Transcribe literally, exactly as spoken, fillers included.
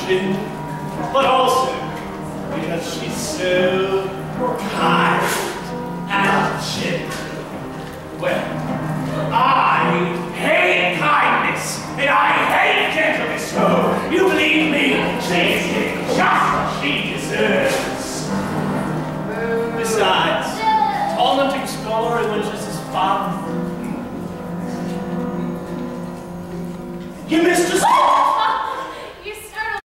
affection, but also because she's so kind and gentle. Well, I hate kindness, and I hate gentleness, so you believe me, she's getting just what she deserves. Besides, tormenting scullery wenches is fun. You missed us all!